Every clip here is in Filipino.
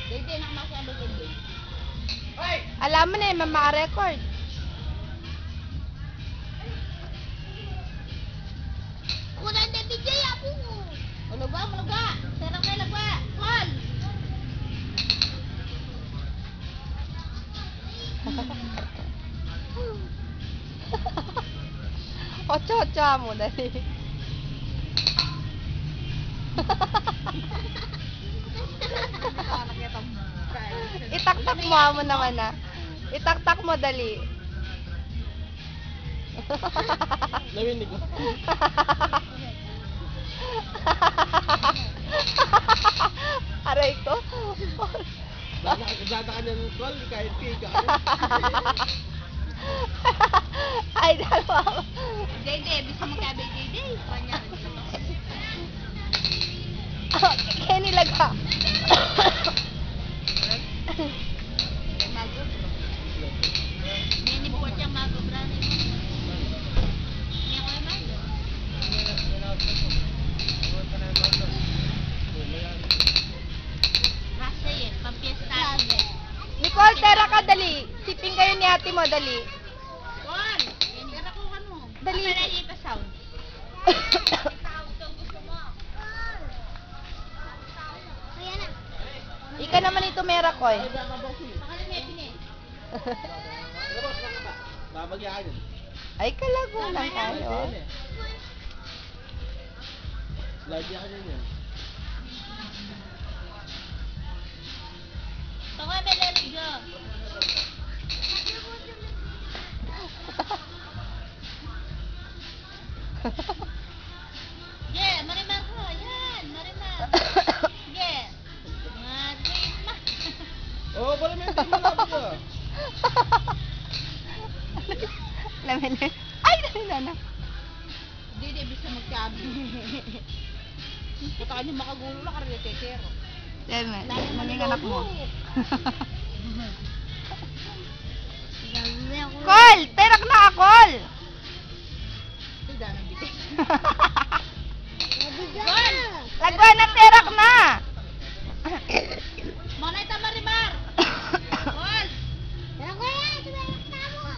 Dede, nakamasyado dede. Alam mo na eh, mama-record. Kunan de BJ ako. Uluga, uluga. Serang may lagwa. Call. Ocho-ocho mo, dali. Itaktak mo naman ah. Itaktak mo, dali. Nawinig ko. Aray ko. Dada ka ng call, kahit piga. Ay, dalawa. Dede, bisa mo kaya Dede. Kanya rin sila. Kaya nilaga. Mago. Nini buat yang mago berani. Ini ako yung mago. Rasa yan, pampiesta. Nicole, tera ka, dali. Siping kayo ni ate mo, dali. Juan, yan ko ano. Dali. Apa na ito sound? Ika naman ito mera ko eh. Pakala may pini. Babagyan ka yun. Ay, kalago lang tayo. Lagyan ka yun. Tunggu may lalagyo. Yeah, marimar ko. Yan, marimar. Yeah. Madrid na. Oo, pala may hindi mo labag ah. Lamin na. Ay, dali na na. Hindi, di bisa magsabi. Kata niyo makagulo lang karili kay Kero. Yan na. Naging anak mo. Col! Terak na, Col! Tidak nang bitin. Lagwa na, terak na! Mana ito marimar? Wal! Pero ko yan, tumayak na mo.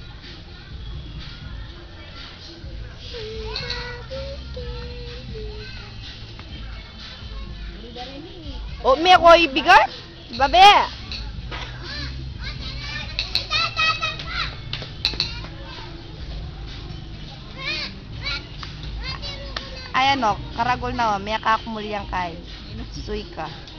O, may ako ibigan? Babe! Ayan o, karagol na o, may kakumuli ang kay. Suy ka.